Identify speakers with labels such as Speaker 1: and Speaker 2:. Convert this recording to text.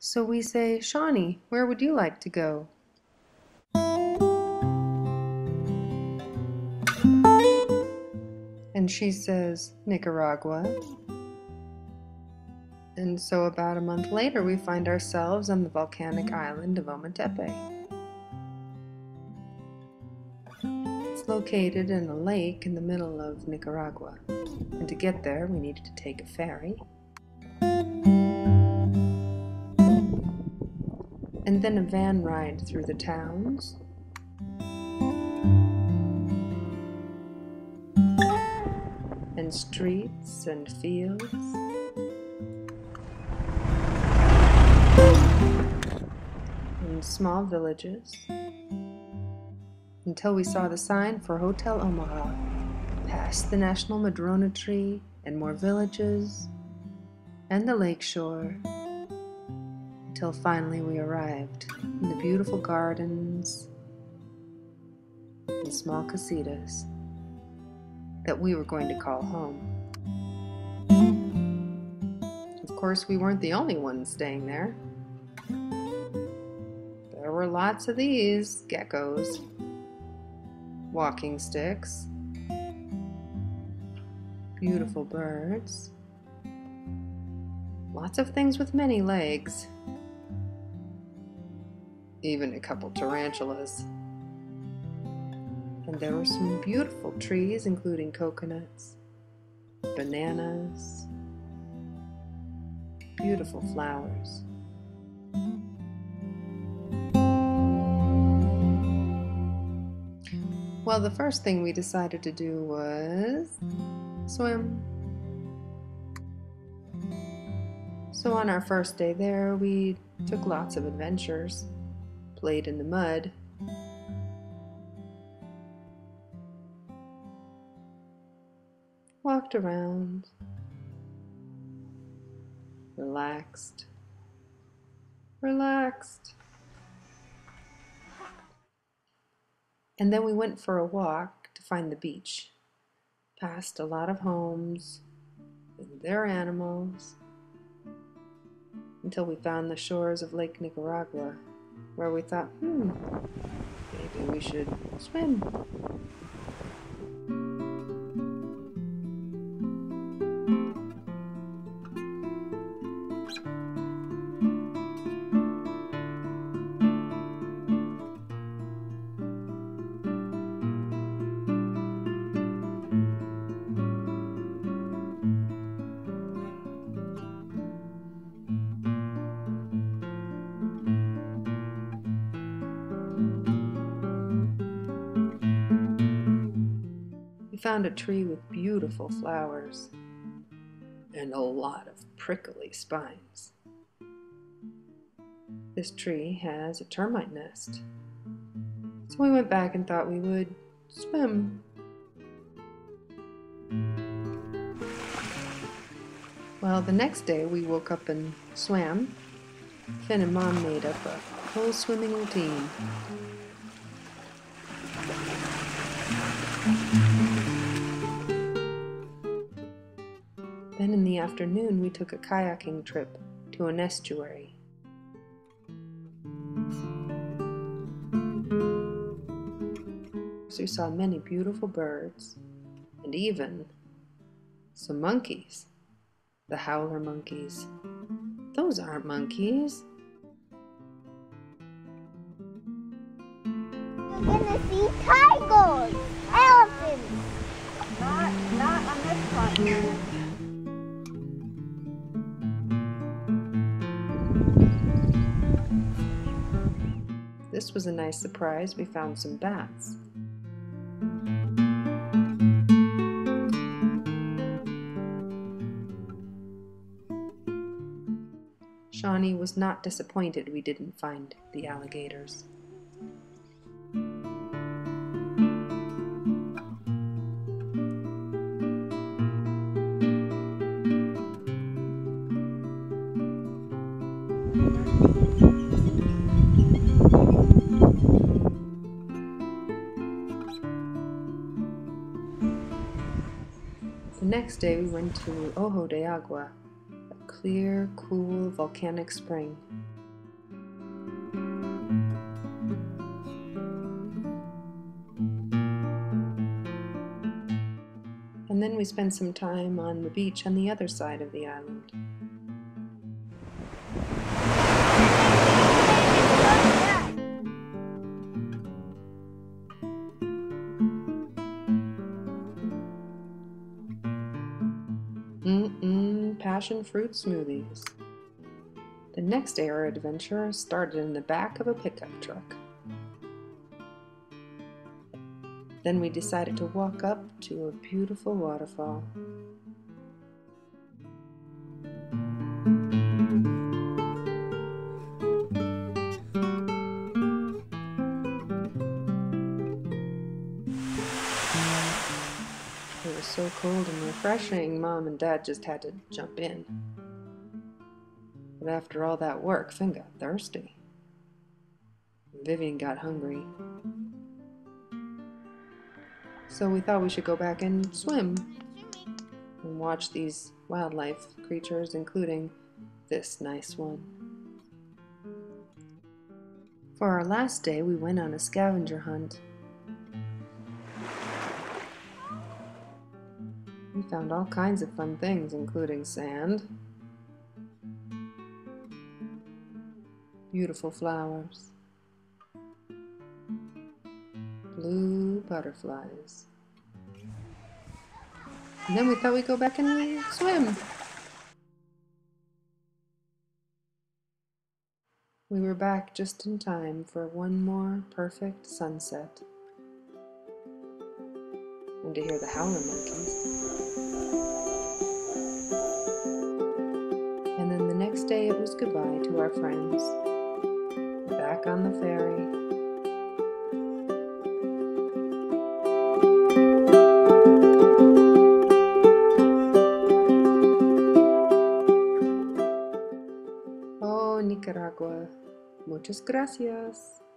Speaker 1: So we say, Shawnee, where would you like to go? And she says, Nicaragua. And so about a month later, we find ourselves on the volcanic island of Ometepe. It's located in a lake in the middle of Nicaragua. And to get there, we needed to take a ferry. And then a van ride through the towns. And streets and fields. And small villages. Until we saw the sign for Hotel Omaha, past the National Madrona tree and more villages and the lakeshore, until finally we arrived in the beautiful gardens and small casitas that we were going to call home. Of course, we weren't the only ones staying there. There were lots of these geckos, walking sticks, beautiful birds, lots of things with many legs, even a couple tarantulas. And there were some beautiful trees, including coconuts, bananas, beautiful flowers. Well, the first thing we decided to do was swim. So on our first day there, we took lots of adventures, played in the mud, walked around, relaxed. And then we went for a walk to find the beach, past a lot of homes and their animals, until we found the shores of Lake Nicaragua, where we thought, maybe we should swim. We found a tree with beautiful flowers and a lot of prickly spines. This tree has a termite nest, so we went back and thought we would swim. Well, the next day we woke up and swam. Finn and Mom made up a whole swimming routine. Then in the afternoon, we took a kayaking trip to an estuary. We saw many beautiful birds and even some monkeys, the howler monkeys. Those aren't monkeys.
Speaker 2: We're gonna see tigers, elephants. Not on this continent.
Speaker 1: This was a nice surprise. We found some bats. Shawnee was not disappointed we didn't find the alligators. The next day we went to Ojo de Agua, a clear, cool volcanic spring. And then we spent some time on the beach on the other side of the island. Passion fruit smoothies. The next day our adventure started in the back of a pickup truck. Then we decided to walk up to a beautiful waterfall. It was so cold and refreshing, Mom and Dad just had to jump in. But after all that work, Finn got thirsty. Vivian got hungry. So we thought we should go back and swim and watch these wildlife creatures, including this nice one. For our last day, we went on a scavenger hunt. We found all kinds of fun things, including sand, beautiful flowers, blue butterflies. And then we thought we'd go back and swim. We were back just in time for one more perfect sunset and to hear the howler monkeys. And then the next day it was goodbye to our friends. Back on the ferry. Oh, Nicaragua. Muchas gracias.